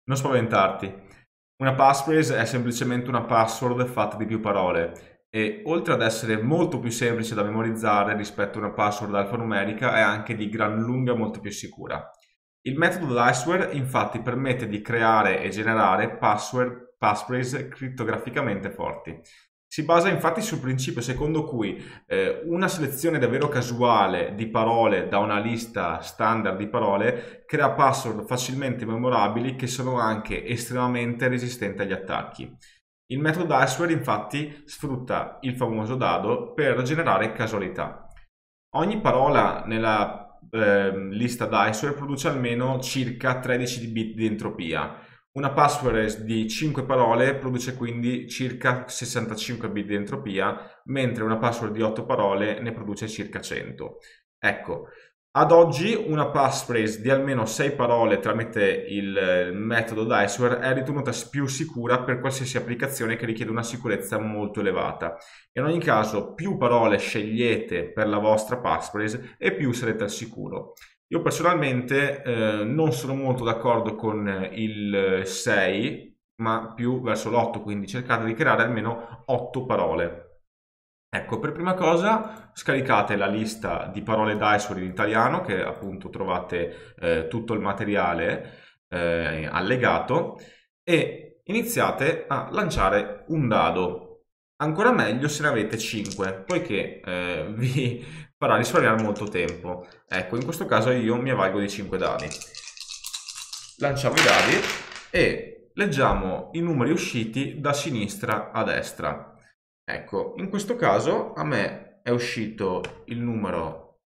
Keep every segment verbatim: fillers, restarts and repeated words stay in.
Non spaventarti. Una passphrase è semplicemente una password fatta di più parole e oltre ad essere molto più semplice da memorizzare rispetto a una password alfanumerica è anche di gran lunga molto più sicura. Il metodo Diceware infatti permette di creare e generare password, passphrase crittograficamente forti. Si basa infatti sul principio secondo cui eh, una selezione davvero casuale di parole da una lista standard di parole crea password facilmente memorabili che sono anche estremamente resistenti agli attacchi. Il metodo Diceware infatti sfrutta il famoso dado per generare casualità. Ogni parola nella eh, lista Diceware produce almeno circa tredici bit di entropia. Una password di cinque parole produce quindi circa sessantacinque bit di entropia, mentre una password di otto parole ne produce circa cento. Ecco, ad oggi una passphrase di almeno sei parole tramite il metodo Diceware è ritenuta più sicura per qualsiasi applicazione che richiede una sicurezza molto elevata. In ogni caso, più parole scegliete per la vostra passphrase e più sarete al sicuro. Io personalmente eh, non sono molto d'accordo con il sei, ma più verso l'otto, quindi cercate di creare almeno otto parole. Ecco, per prima cosa scaricate la lista di parole Diceware in italiano, che appunto trovate eh, tutto il materiale eh, allegato, e iniziate a lanciare un dado. Ancora meglio se ne avete cinque, poiché eh, vi farà risparmiare molto tempo. Ecco, in questo caso io mi avvalgo di cinque dadi. Lanciamo i dadi e leggiamo i numeri usciti da sinistra a destra. Ecco, in questo caso a me è uscito il numero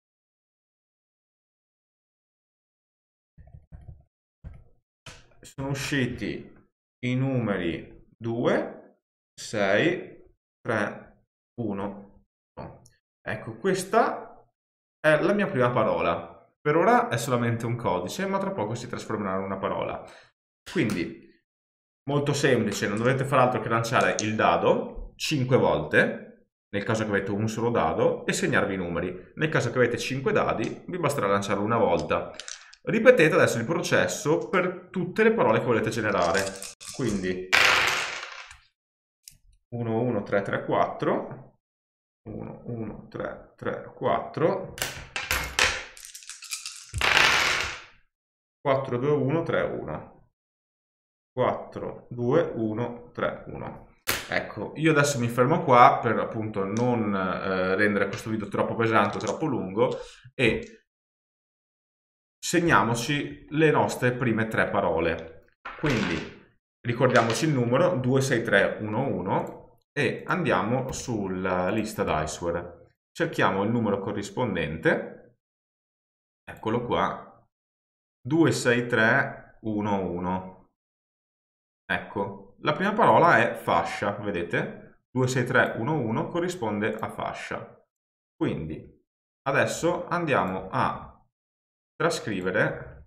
sono usciti i numeri due, sei, tre, uno. Ecco, questa è la mia prima parola. Per ora è solamente un codice, ma tra poco si trasformerà in una parola. Quindi, molto semplice, non dovete fare altro che lanciare il dado cinque volte, nel caso che avete un solo dado, e segnarvi i numeri. Nel caso che avete cinque dadi, vi basterà lanciarlo una volta. Ripetete adesso il processo per tutte le parole che volete generare. Quindi uno, uno, tre, tre, quattro, uno, uno, tre, tre, quattro, quattro, due, uno, tre, uno, quattro, due, uno, tre, uno. Ecco, io adesso mi fermo qua per appunto non eh, rendere questo video troppo pesante o troppo lungo e segniamoci le nostre prime tre parole. Quindi ricordiamoci il numero due sei tre uno uno e andiamo sulla lista Diceware. Cerchiamo il numero corrispondente, eccolo qua, due sei tre uno uno. Ecco, la prima parola è fascia, vedete? due sei tre uno uno corrisponde a fascia. Quindi adesso andiamo a trascrivere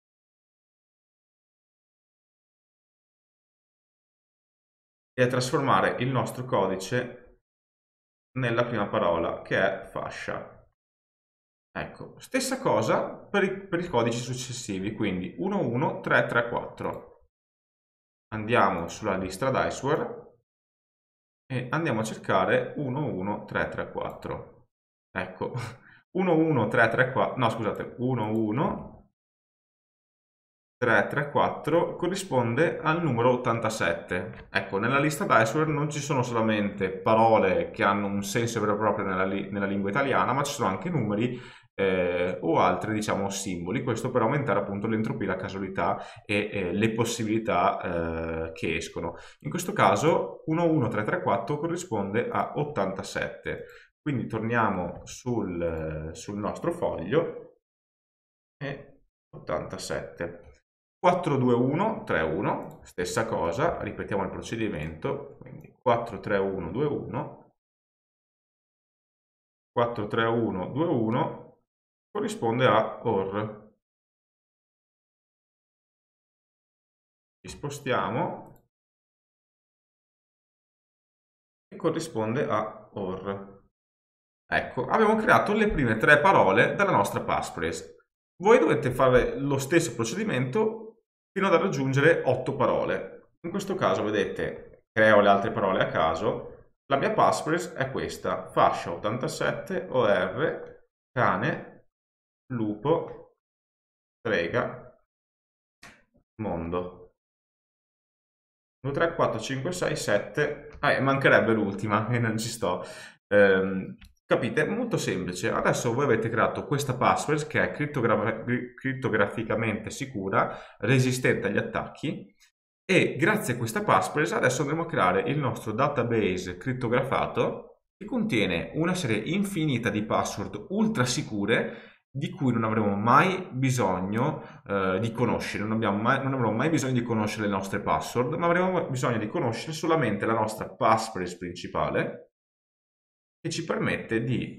e a trasformare il nostro codice nella prima parola che è fascia. Ecco, stessa cosa per i, per i codici successivi, quindi uno uno tre tre quattro. Andiamo sulla lista Diceware e andiamo a cercare uno uno tre tre quattro. Ecco, uno uno tre tre quattro, no scusate, uno uno tre tre quattro corrisponde al numero ottantasette. Ecco, nella lista Diceware non ci sono solamente parole che hanno un senso vero e proprio nella, li nella lingua italiana, ma ci sono anche numeri eh, o altri, diciamo, simboli. Questo per aumentare appunto l'entropia, la casualità e eh, le possibilità eh, che escono. In questo caso uno uno tre tre quattro corrisponde a ottantasette. Quindi torniamo sul, sul nostro foglio e ottantasette. quattro due uno tre uno, stessa cosa, ripetiamo il procedimento, quindi quattro tre uno due uno, quattro tre uno due uno corrisponde a O R. Ci spostiamo e corrisponde a O R. Ecco, abbiamo creato le prime tre parole della nostra passphrase. Voi dovete fare lo stesso procedimento fino ad raggiungere otto parole. In questo caso, vedete, creo le altre parole a caso. La mia passphrase è questa: fascia ottantasette, O R, cane, lupo, strega, mondo. uno, tre, quattro, cinque, sei, sette. Ah, mancherebbe l'ultima e non ci sto. Ehm, capite? È molto semplice. Adesso voi avete creato questa password che è criptogra- crittograficamente sicura, resistente agli attacchi, e grazie a questa password adesso andremo a creare il nostro database crittografato che contiene una serie infinita di password ultra sicure di cui non avremo mai bisogno eh, di conoscere, non, abbiamo mai, non avremo mai bisogno di conoscere le nostre password, ma avremo bisogno di conoscere solamente la nostra passphrase principale, che ci permette di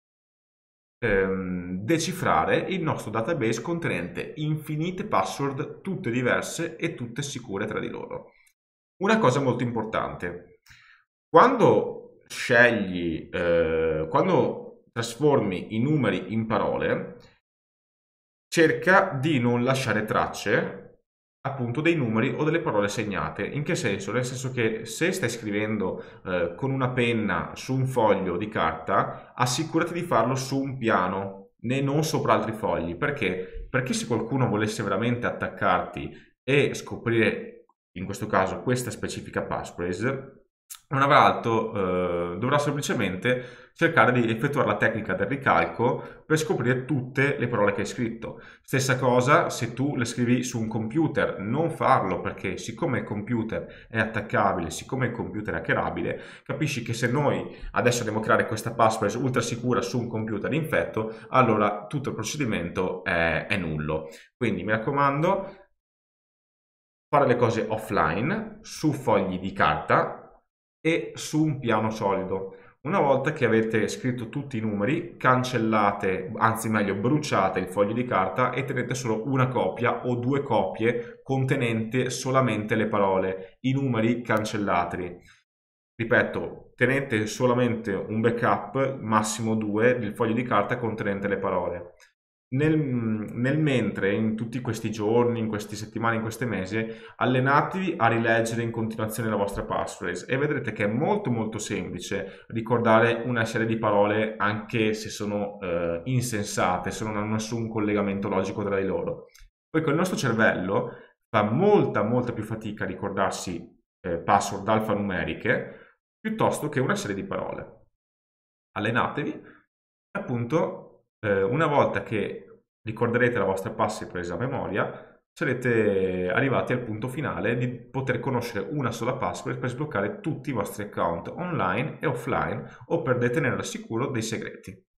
ehm, decifrare il nostro database contenente infinite password, tutte diverse e tutte sicure tra di loro. Una cosa molto importante: quando scegli, eh, quando trasformi i numeri in parole, cerca di non lasciare tracce appunto dei numeri o delle parole segnate. In che senso? Nel senso che se stai scrivendo eh, con una penna su un foglio di carta, assicurati di farlo su un piano e non sopra altri fogli. Perché? Perché se qualcuno volesse veramente attaccarti e scoprire, in questo caso, questa specifica passphrase, non avrà altro, eh, dovrà semplicemente cercare di effettuare la tecnica del ricalco per scoprire tutte le parole che hai scritto. Stessa cosa se tu le scrivi su un computer, non farlo, perché siccome il computer è attaccabile, siccome il computer è hackerabile, capisci che se noi adesso andiamo a creare questa password ultra sicura su un computer infetto, allora tutto il procedimento è, è nullo. Quindi mi raccomando, fare le cose offline, su fogli di carta e su un piano solido. Una volta che avete scritto tutti i numeri, cancellate, anzi meglio bruciate il foglio di carta e tenete solo una copia o due copie contenente solamente le parole, i numeri cancellati. Ripeto, tenete solamente un backup, massimo due, del foglio di carta contenente le parole. Nel, nel mentre, in tutti questi giorni, in queste settimane, in questi mesi, allenatevi a rileggere in continuazione la vostra passphrase e vedrete che è molto molto semplice ricordare una serie di parole anche se sono eh, insensate, se non hanno nessun collegamento logico tra di loro. Poi con il nostro cervello fa molta molta più fatica a ricordarsi eh, password alfanumeriche piuttosto che una serie di parole. Allenatevi e appunto eh, una volta che ricorderete la vostra password presa a memoria, sarete arrivati al punto finale di poter conoscere una sola password per sbloccare tutti i vostri account online e offline o per detenere al sicuro dei segreti.